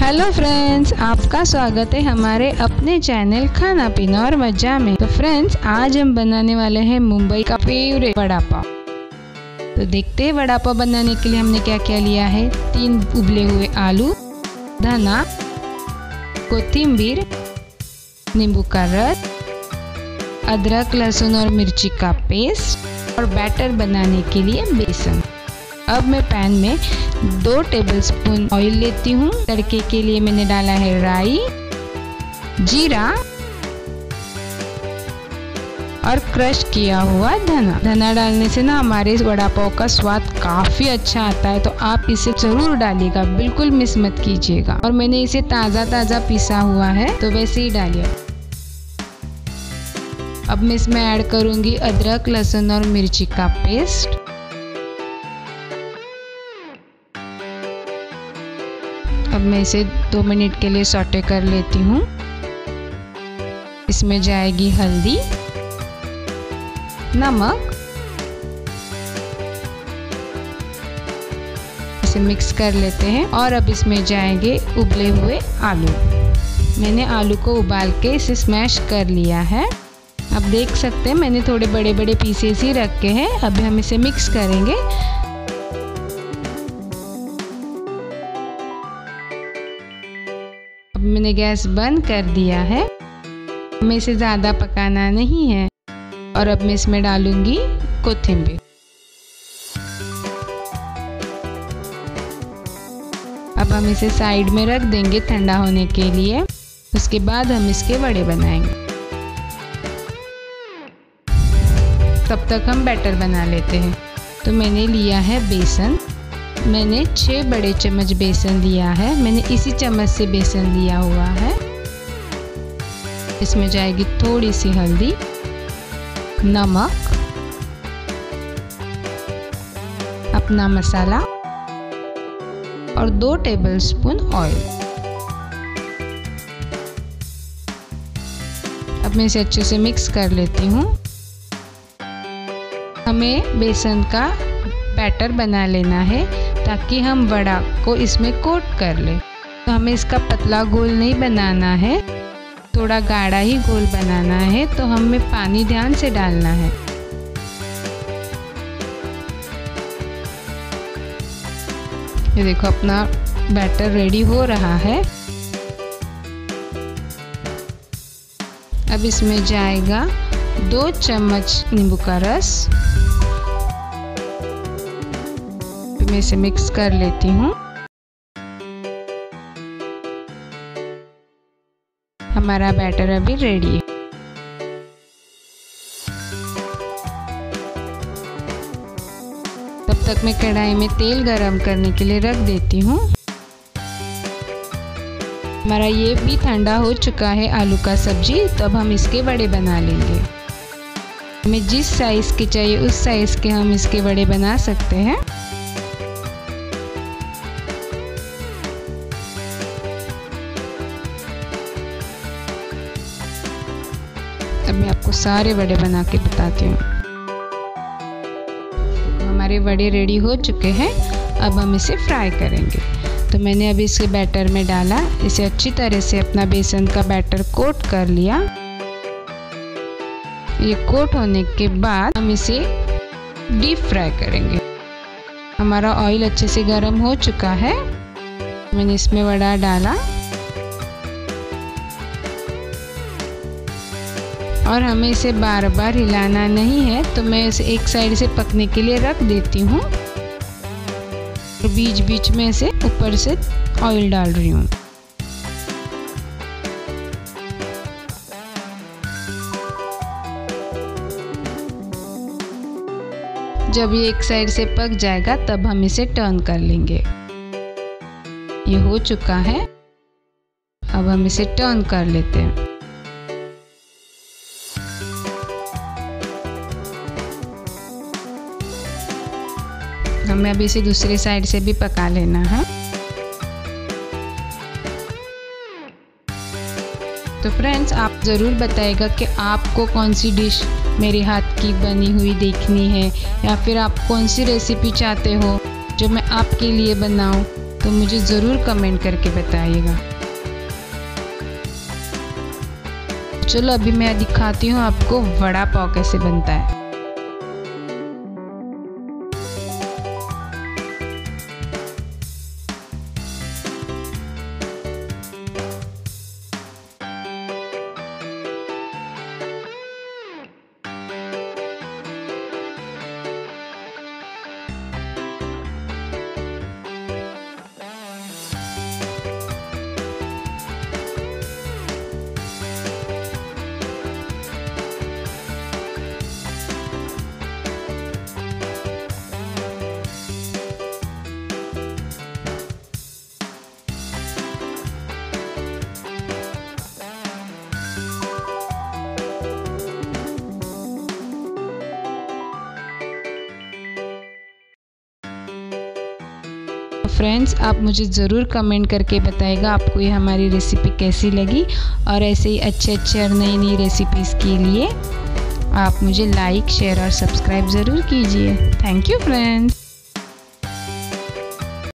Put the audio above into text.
Hello friends, आपका स्वागत है हमारे अपने चैनल खाना पीना और मजा में। तो फ्रेंड्स, आज हम बनाने वाले हैं मुंबई का फेवरेट वड़ा पाव। तो देखते हैं वड़ा पाव बनाने के लिए हमने क्या क्या लिया है। 3 उबले हुए आलू, धना, कोथिंबीर, नींबू का रस, अदरक लहसुन और मिर्ची का पेस्ट और बैटर बनाने के लिए बेसन। अब मैं पैन में 2 टेबलस्पून ऑयल लेती हूँ। तड़के के लिए मैंने डाला है राई, जीरा और क्रश किया हुआ धना। धना डालने से ना हमारे वड़ा पाव का स्वाद काफ़ी अच्छा आता है, तो आप इसे ज़रूर डालिएगा, बिल्कुल मिस मत कीजिएगा। और मैंने इसे ताज़ा पीसा हुआ है, तो वैसे ही डालिए। अब मैं इसमें ऐड करूँगी अदरक लहसुन और मिर्ची का पेस्ट। अब मैं इसे 2 मिनट के लिए सौटे कर लेती हूँ। इसमें जाएगी हल्दी, नमक, इसे मिक्स कर लेते हैं। और अब इसमें जाएंगे उबले हुए आलू। मैंने आलू को उबाल के इसे स्मैश कर लिया है। अब देख सकते हैं मैंने थोड़े बड़े बड़े पीसेस ही रखे हैं। अभी हम इसे मिक्स करेंगे। अब मैंने गैस बंद कर दिया है। हमें इसे ज़्यादा पकाना नहीं है। और अब मैं इसमें डालूंगी कोथिंबीर। अब हम इसे साइड में रख देंगे ठंडा होने के लिए। उसके बाद हम इसके वड़े बनाएंगे। तब तक हम बैटर बना लेते हैं। तो मैंने लिया है बेसन। मैंने 6 बड़े चम्मच बेसन लिया है। मैंने इसी चम्मच से बेसन लिया हुआ है। इसमें जाएगी थोड़ी सी हल्दी, नमक, अपना मसाला और 2 टेबलस्पून ऑयल। अब मैं इसे अच्छे से मिक्स कर लेती हूँ। हमें बेसन का बैटर बना लेना है ताकि हम वड़ा को इसमें कोट कर लें। तो हमें इसका पतला घोल नहीं बनाना है, थोड़ा गाढ़ा ही घोल बनाना है। तो हमें पानी ध्यान से डालना है। ये देखो अपना बैटर रेडी हो रहा है। अब इसमें जाएगा 2 चम्मच नींबू का रस। मैं इसे मिक्स कर लेती हूँ। हमारा बैटर अभी रेडी है। तब तक मैं कढ़ाई में तेल गरम करने के लिए रख देती हूँ। हमारा ये भी ठंडा हो चुका है आलू का सब्जी। तो अब हम इसके वड़े बना लेंगे। हमें जिस साइज के चाहिए उस साइज के हम इसके वड़े बना सकते हैं। अब मैं आपको सारे वड़े बना के बताती हूँ। हमारे वड़े रेडी हो चुके हैं। अब हम इसे फ्राई करेंगे। तो मैंने अभी इसके बैटर में डाला। इसे अच्छी तरह से अपना बेसन का बैटर कोट कर लिया। ये कोट होने के बाद हम इसे डीप फ्राई करेंगे। हमारा ऑयल अच्छे से गर्म हो चुका है। मैंने इसमें वड़ा डाला और हमें इसे बार बार हिलाना नहीं है। तो मैं इसे एक साइड से पकने के लिए रख देती हूँ और बीच बीच में इसे ऊपर से ऑयल डाल रही हूँ। जब ये एक साइड से पक जाएगा तब हम इसे टर्न कर लेंगे। ये हो चुका है। अब हम इसे टर्न कर लेते हैं। हमें अभी इसे दूसरी साइड से भी पका लेना है। तो फ्रेंड्स, आप ज़रूर बताइएगा कि आपको कौन सी डिश मेरे हाथ की बनी हुई देखनी है, या फिर आप कौन सी रेसिपी चाहते हो जो मैं आपके लिए बनाऊं। तो मुझे ज़रूर कमेंट करके बताइएगा। चलो अभी मैं दिखाती हूँ आपको वड़ा पाव कैसे बनता है। फ्रेंड्स, आप मुझे ज़रूर कमेंट करके बताइएगा आपको ये हमारी रेसिपी कैसी लगी, और ऐसे ही अच्छे और नई रेसिपीज़ के लिए आप मुझे लाइक, शेयर और सब्सक्राइब ज़रूर कीजिए। Thank you friends.